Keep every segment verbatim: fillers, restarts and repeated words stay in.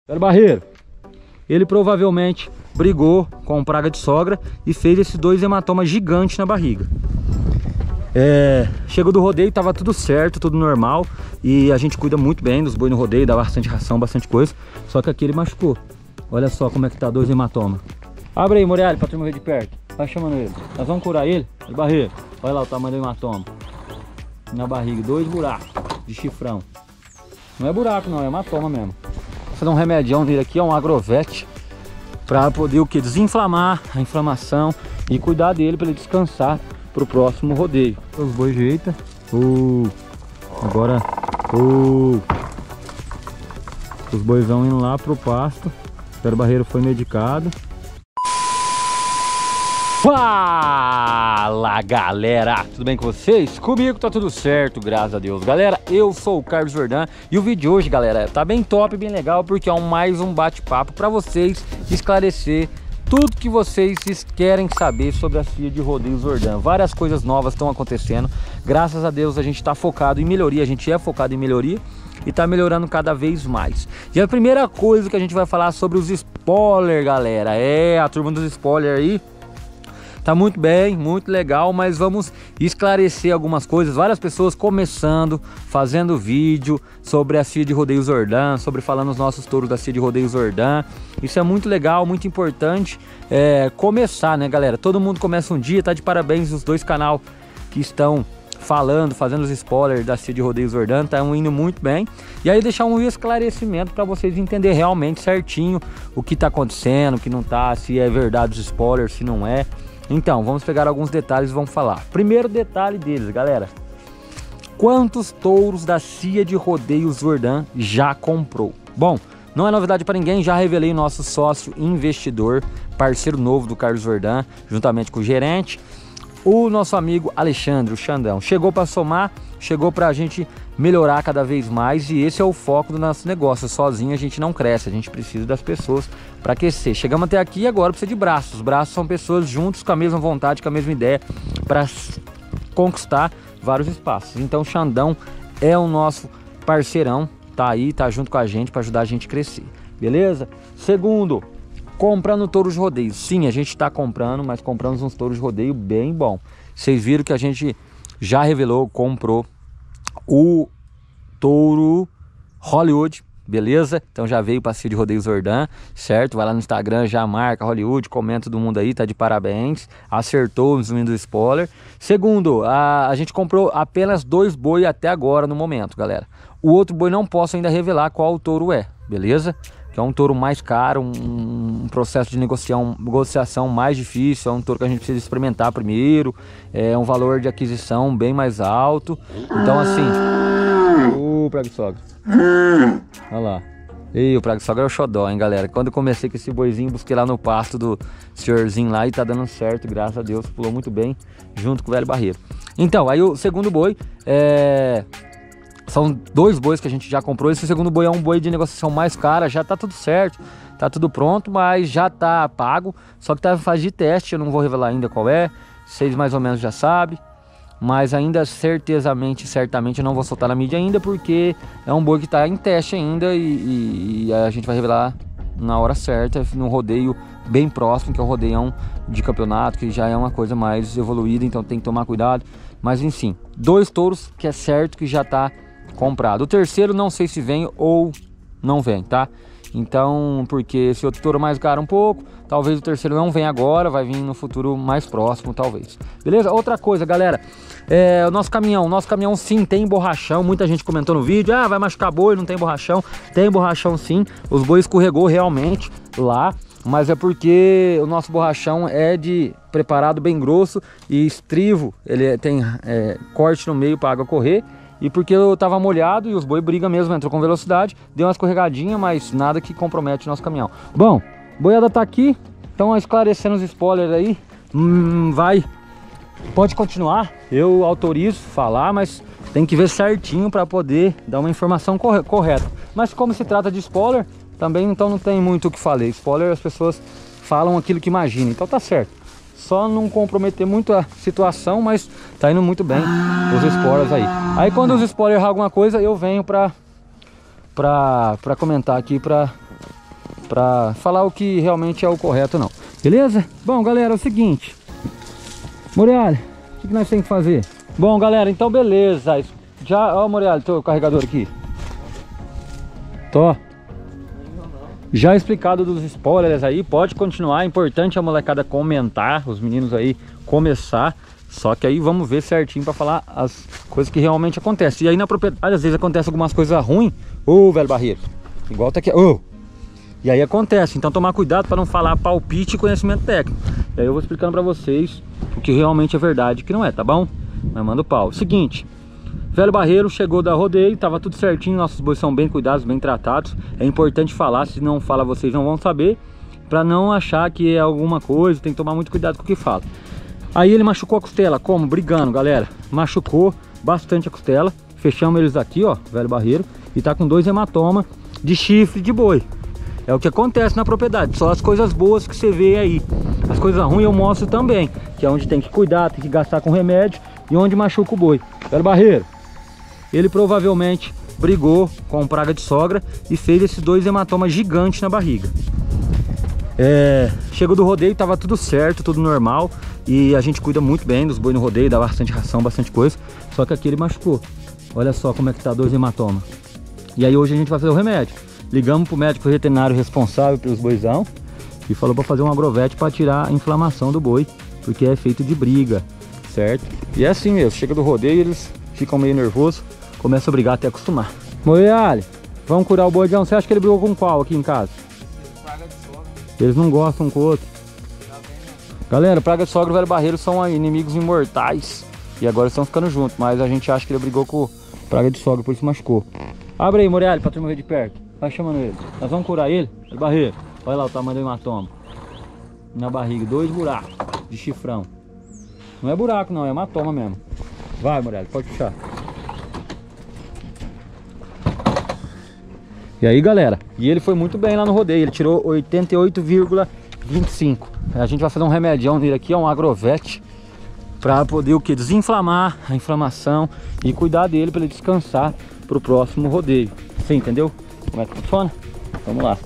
Velho Barreiro, ele provavelmente brigou com praga de sogra e fez esses dois hematomas gigantes na barriga. É, chegou do rodeio, tava tudo certo, tudo normal. E a gente cuida muito bem dos boi no rodeio, dá bastante ração, bastante coisa. Só que aqui ele machucou. Olha só como é que tá dois hematomas. Abre aí, Morelli, pra turma ver de perto. Vai chamando ele. Nós vamos curar ele? Velho Barreiro, olha lá o tamanho do hematoma. Na barriga, dois buracos de chifrão. Não é buraco não, é hematoma mesmo. Vou fazer um remedião nele aqui, é um agrovete. Pra poder o que? Desinflamar a inflamação e cuidar dele pra ele descansar pro próximo rodeio. Os bois jeita. Uh, agora uh, os bois vão indo lá pro pasto. O Velho Barreiro foi medicado. Fala galera, tudo bem com vocês? Comigo tá tudo certo, graças a Deus. Galera, eu sou o Carlos Jordan e o vídeo de hoje, galera, tá bem top, bem legal, porque é um, mais um bate-papo pra vocês esclarecer tudo que vocês querem saber sobre a cia de rodeio Jordan. Várias coisas novas estão acontecendo. Graças a Deus a gente está focado em melhoria. A gente é focado em melhoria e está melhorando cada vez mais. E a primeira coisa que a gente vai falar sobre os spoilers, galera. É, a turma dos spoilers aí tá muito bem, muito legal, mas vamos esclarecer algumas coisas. Várias pessoas começando, fazendo vídeo sobre a cia de rodeio Jordan, sobre falando os nossos touros da cia de rodeio Jordan. Isso é muito legal, muito importante é, começar, né, galera? Todo mundo começa um dia, tá de parabéns os dois canais que estão falando, fazendo os spoilers da cia de rodeio Jordan, tá indo muito bem. E aí deixar um esclarecimento para vocês entenderem realmente certinho o que tá acontecendo, o que não tá, se é verdade os spoilers, se não é. Então, vamos pegar alguns detalhes e vamos falar. Primeiro detalhe deles, galera. Quantos touros da cia de rodeio Jordan já comprou? Bom, não é novidade para ninguém, já revelei o nosso sócio investidor, parceiro novo do Carlos Jordan, juntamente com o gerente, o nosso amigo Alexandre, o Xandão. Chegou para somar, chegou para a gente melhorar cada vez mais e esse é o foco do nosso negócio. Sozinho a gente não cresce, a gente precisa das pessoas para aquecer. Chegamos até aqui e agora precisa de braços. Os braços são pessoas juntos com a mesma vontade, com a mesma ideia para conquistar vários espaços. Então o Xandão é o nosso parceirão, tá aí, tá junto com a gente para ajudar a gente a crescer, beleza? Segundo, comprando touros de rodeio. Sim, a gente está comprando, mas compramos uns touros de rodeio bem bom. Vocês viram que a gente já revelou, comprou o touro Hollywood, beleza? Então já veio para a cia de rodeio Jordan, certo? Vai lá no Instagram, já marca Hollywood, comenta todo mundo aí, tá de parabéns. Acertou o zoom do spoiler. Segundo, a, a gente comprou apenas dois boi até agora no momento, galera. O outro boi não posso ainda revelar qual o touro é, beleza? Que é um touro mais caro, um, um processo de negociação, negociação mais difícil, é um touro que a gente precisa experimentar primeiro, é um valor de aquisição bem mais alto. Então assim, o uh, praga de sogra, olha lá, e o praga de sogra é o xodó, hein, galera. Quando eu comecei com esse boizinho, busquei lá no pasto do senhorzinho lá e tá dando certo, graças a Deus, pulou muito bem, junto com o Velho Barreiro. Então, aí o segundo boi é... São dois bois que a gente já comprou. Esse segundo boi é um boi de negociação mais cara. Já tá tudo certo, tá tudo pronto, mas já tá pago. Só que tá em fase de teste, eu não vou revelar ainda qual é. Vocês mais ou menos já sabem. Mas ainda certezamente, certamente eu não vou soltar na mídia ainda, porque é um boi que tá em teste ainda e, e, e a gente vai revelar na hora certa, num rodeio bem próximo, que é o rodeião de campeonato, que já é uma coisa mais evoluída, então tem que tomar cuidado. Mas enfim, dois touros que é certo que já tá comprado. O terceiro não sei se vem ou não vem, tá? Então, porque esse outro touro mais caro um pouco, talvez o terceiro não venha agora, vai vir no futuro mais próximo, talvez. Beleza? Outra coisa, galera, é, o nosso caminhão, o nosso caminhão sim tem borrachão. Muita gente comentou no vídeo, ah, vai machucar boi, não tem borrachão. Tem borrachão sim, os bois escorregou realmente lá, mas é porque o nosso borrachão é de preparado bem grosso e estrivo, ele tem é, corte no meio para água correr. E porque eu tava molhado e os boi brigam mesmo, entrou com velocidade, deu uma escorregadinha, mas nada que compromete o nosso caminhão. Bom, boiada tá aqui, então esclarecendo os spoilers aí, hum, vai, pode continuar, eu autorizo falar, mas tem que ver certinho para poder dar uma informação corre correta. Mas como se trata de spoiler, também então não tem muito o que falar. Spoiler, as pessoas falam aquilo que imaginam, então tá certo. Só não comprometer muito a situação, mas tá indo muito bem os spoilers aí. Aí quando os spoilers erram alguma coisa, eu venho pra, pra, pra comentar aqui, pra pra falar o que realmente é o correto ou não. Beleza? Bom, galera, é o seguinte. Murialha, o que, que nós temos que fazer? Bom, galera, então beleza. Já, ó, Murialha, teu carregador aqui. Tô. Já explicado dos spoilers aí, pode continuar. É importante a molecada comentar, os meninos aí começar. Só que aí vamos ver certinho pra falar as coisas que realmente acontecem. E aí na propriedade, às vezes acontece algumas coisas ruins. Ô, velho barreiro. Igual tá aqui. Ô. E aí acontece. Então tomar cuidado pra não falar palpite e conhecimento técnico. E aí eu vou explicando pra vocês o que realmente é verdade e o que não é, tá bom? Mas manda o pau. Seguinte. Velho barreiro chegou da rodeio, tava tudo certinho, nossos bois são bem cuidados, bem tratados. É importante falar, se não fala vocês não vão saber, pra não achar que é alguma coisa, tem que tomar muito cuidado com o que fala. Aí ele machucou a costela, como? Brigando, galera. Machucou bastante a costela, fechamos eles aqui, ó, velho barreiro, e tá com dois hematomas de chifre de boi. É o que acontece na propriedade, só as coisas boas que você vê aí. As coisas ruins eu mostro também, que é onde tem que cuidar, tem que gastar com remédio e onde machuca o boi. Velho barreiro. Ele provavelmente brigou com praga de sogra e fez esses dois hematomas gigantes na barriga. É, chegou do rodeio, tava tudo certo, tudo normal. E a gente cuida muito bem dos bois no rodeio, dá bastante ração, bastante coisa. Só que aqui ele machucou. Olha só como é que tá dois hematomas. E aí hoje a gente vai fazer o remédio. Ligamos pro médico veterinário responsável pelos boizão e falou para fazer um agrovete para tirar a inflamação do boi, porque é feito de briga, certo? E é assim mesmo, chega do rodeio eles ficam meio nervosos. Começa a brigar até acostumar. Murialha, vamos curar o boizão. Você acha que ele brigou com qual aqui em casa? Praga de sogra. Eles não gostam um com o outro. Tá bem, né? Galera, praga de sogra e velho barreiro são inimigos imortais. E agora estão ficando juntos. Mas a gente acha que ele brigou com praga de sogra, por isso machucou. Abre aí, Murialha, pra turma ver de perto. Vai chamando ele. Nós vamos curar ele? Velho barreiro. Olha lá o tamanho do hematoma. Na barriga, dois buracos de chifrão. Não é buraco não, é hematoma mesmo. Vai, Murialha, pode puxar. E aí, galera, e ele foi muito bem lá no rodeio, ele tirou oitenta e oito vírgula vinte e cinco. A gente vai fazer um remedião nele aqui, ó, um agrovete, pra poder o que? Desinflamar a inflamação e cuidar dele para ele descansar pro próximo rodeio. Você entendeu como é que funciona? Vamos lá.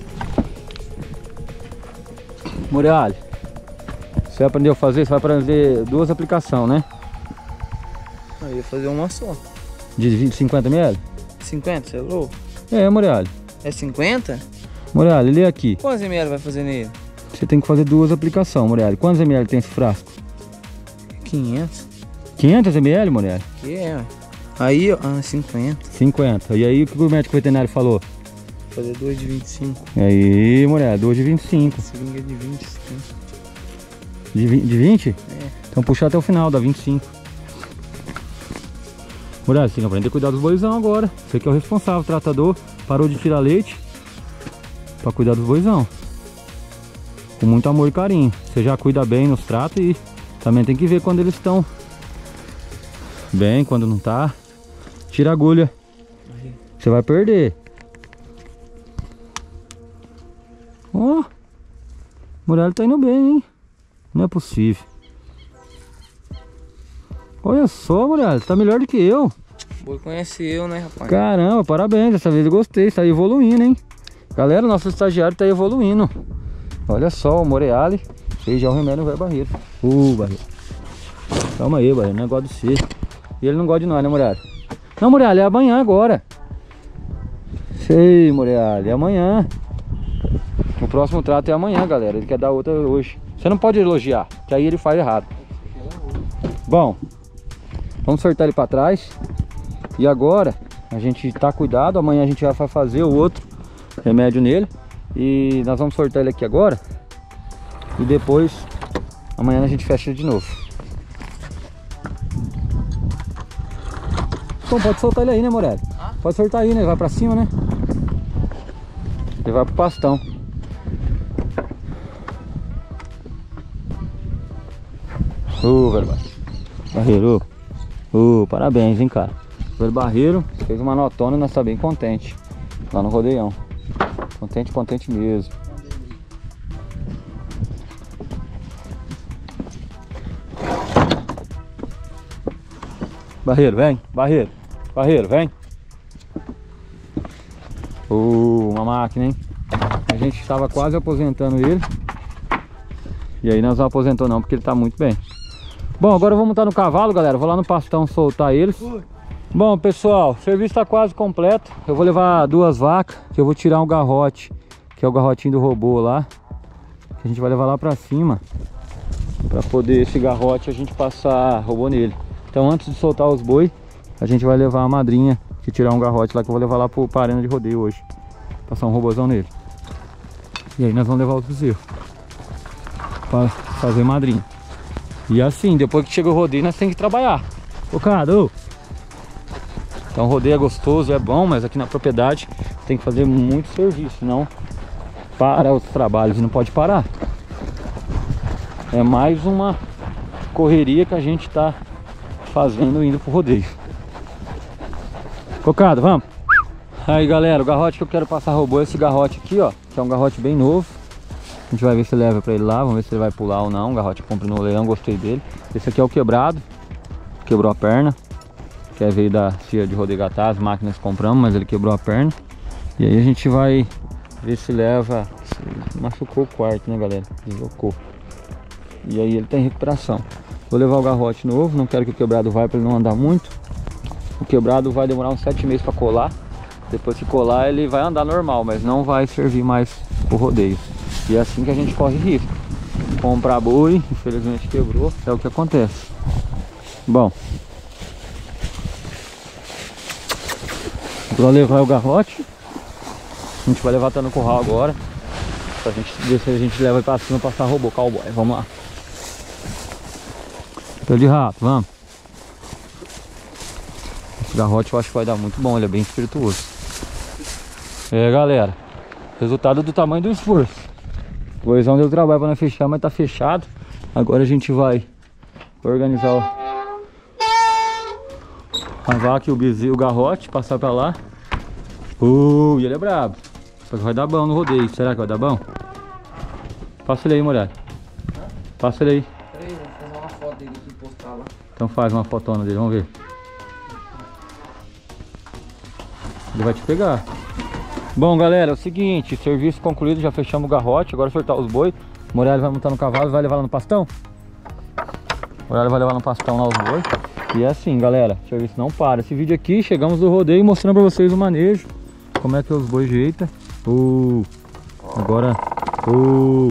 Murialha, você aprendeu a fazer, você vai aprender duas aplicações, né? Eu ia fazer uma só. De vinte, cinquenta mililitros? cinquenta, você é louco? É, Murialha. É cinquenta? Murialha, lê aqui. Quantos ml vai fazer nele? Você tem que fazer duas aplicações, Murialha. Quantos ml tem esse frasco? quinhentos. quinhentos mililitros, Murialha? Que é, ué. Aí, ó, ah, cinquenta. cinquenta. E aí, o que o médico veterinário falou? Fazer dois de vinte e cinco. E aí, Murialha, dois de vinte e cinco. Seringa de vinte. De, de vinte? É. Então puxa até o final, dá vinte e cinco. Murialha, você tem que aprender a cuidar dos boizão agora. Você que é o responsável, o tratador. Parou de tirar leite pra cuidar dos boizão. Com muito amor e carinho. Você já cuida bem nos tratos e também tem que ver quando eles estão bem, quando não tá. Tira a agulha. Você vai perder. Ó, oh, Murialha tá indo bem, hein? Não é possível. Olha só, Murialha, tá melhor do que eu. Boi conhece eu, né, rapaz? Caramba, parabéns, dessa vez eu gostei, tá evoluindo, hein? Galera, nosso estagiário tá evoluindo. Olha só, o Murialha fez já o remédio no velho barreiro. Uh, barreiro. Calma aí, barreiro, não gosta de você. E ele não gosta de nós, né, Murialha? Não, Murialha, é amanhã agora. Sei, Murialha, é amanhã. O próximo trato é amanhã, galera. Ele quer dar outra hoje. Você não pode elogiar, que aí ele faz errado. Bom, vamos sortar ele pra trás. E agora a gente tá cuidado. Amanhã a gente já vai fazer o outro remédio nele. E nós vamos sortar ele aqui agora. E depois amanhã a gente fecha ele de novo. Bom, pode soltar ele aí, né, Murialha? Ah? Pode soltar aí, né? Ele vai pra cima, né? Ele vai pro pastão. Ô, velho barreiro. Ô, parabéns, hein, cara. O velho barreiro fez uma notona e nós tá bem contente lá no rodeião. Contente, contente mesmo. Barreiro, vem. Barreiro. Barreiro, vem. Uh, uma máquina, hein? A gente estava quase aposentando ele. E aí nós não aposentou não, porque ele tá muito bem. Bom, agora eu vou montar no cavalo, galera. Vou lá no pastão soltar eles. Bom, pessoal, o serviço tá quase completo. Eu vou levar duas vacas, que eu vou tirar um garrote, que é o garrotinho do robô lá, que a gente vai levar lá pra cima, pra poder esse garrote a gente passar robô nele. Então antes de soltar os boi, a gente vai levar a madrinha, que tirar um garrote lá, que eu vou levar lá pro arena de rodeio hoje. Passar um robôzão nele. E aí nós vamos levar os bezerros pra fazer madrinha. E assim, depois que chega o rodeio, nós temos que trabalhar. Focado! Então o rodeio é gostoso, é bom, mas aqui na propriedade tem que fazer muito serviço, senão para os trabalhos e não pode parar. É mais uma correria que a gente tá fazendo indo pro rodeio. Cocado, vamos! Aí galera, o garrote que eu quero passar robô é esse garrote aqui, ó, que é um garrote bem novo. A gente vai ver se leva pra ele lá, vamos ver se ele vai pular ou não. O garrote que eu comprei no leilão, gostei dele. Esse aqui é o quebrado, quebrou a perna, que é veio da cia de rodeio gatar, as máquinas compramos, mas ele quebrou a perna. E aí a gente vai ver se leva, se machucou o quarto, né galera, deslocou. E aí ele tem recuperação. Vou levar o garrote novo, não quero que o quebrado vá para ele não andar muito. O quebrado vai demorar uns sete meses para colar. Depois que colar ele vai andar normal, mas não vai servir mais pro rodeio. E é assim que a gente corre risco. Comprar boi, infelizmente quebrou, é o que acontece. Bom, vou levar o garrote. A gente vai levar até no curral agora, pra gente ver se a gente leva pra cima pra passar robô cowboy. Vamos lá. Pé de rato, vamos. Esse garrote eu acho que vai dar muito bom, ele é bem espirituoso. É galera, resultado do tamanho do esforço. O boizão deu trabalho pra não fechar, mas tá fechado. Agora a gente vai organizar o... a vaca e o bezerro, o garrote, passar pra lá. Uh, e ele é brabo. Só que vai dar bom no rodeio. Será que vai dar bom? Passa ele aí, mulher. Passa ele aí. Peraí, vou fazer uma foto dele aqui e postar lá. Então faz uma fotona dele, vamos ver. Ele vai te pegar. Bom galera, é o seguinte, serviço concluído, já fechamos o garrote. Agora soltar os boi. O Morelli vai montar no cavalo e vai levar lá no pastão. O Morelli vai levar no pastão lá os boi. E é assim galera, o serviço não para. Esse vídeo aqui, chegamos do rodeio mostrando pra vocês o manejo, como é que os boi jeita. Uh, agora uh,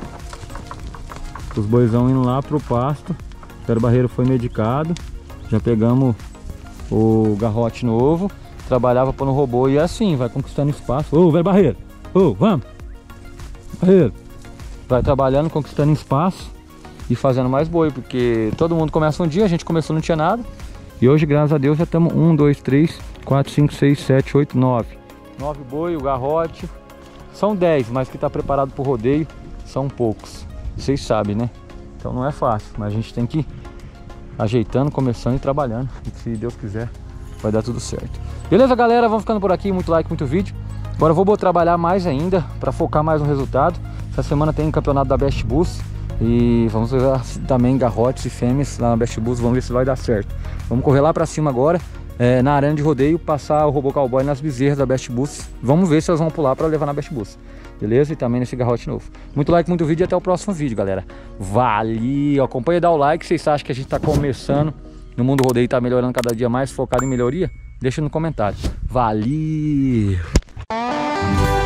os boizão indo lá pro pasto. O velho barreiro foi medicado. Já pegamos o garrote novo. Trabalhava pôr no robô e é assim, vai conquistando espaço. Ô, velho barreiro, ô, vamos barreiro. Vai trabalhando, conquistando espaço e fazendo mais boi, porque todo mundo começa um dia, a gente começou não tinha nada. E hoje, graças a Deus, já estamos um, dois, três, quatro, cinco, seis, sete, oito, nove. nove boi, o garrote. São dez, mas que está preparado para o rodeio são poucos. Vocês sabem, né? Então não é fácil, mas a gente tem que ir ajeitando, começando e trabalhando. E se Deus quiser, vai dar tudo certo. Beleza, galera? Vamos ficando por aqui. Muito like, muito vídeo. Agora eu vou trabalhar mais ainda para focar mais no resultado. Essa semana tem o campeonato da Best Bus. E vamos ver também garrotes e fêmeas lá na Best Bus. Vamos ver se vai dar certo. Vamos correr lá para cima agora, é, na arena de rodeio, passar o robô cowboy nas bezerras da Best Bus. Vamos ver se elas vão pular para levar na Best Bus. Beleza? E também nesse garrote novo. Muito like, muito vídeo e até o próximo vídeo, galera. Valeu! Acompanha e dá o like. Vocês acham que a gente tá começando no mundo do rodeio, tá melhorando cada dia mais, focado em melhoria? Deixa no comentário. Valeu!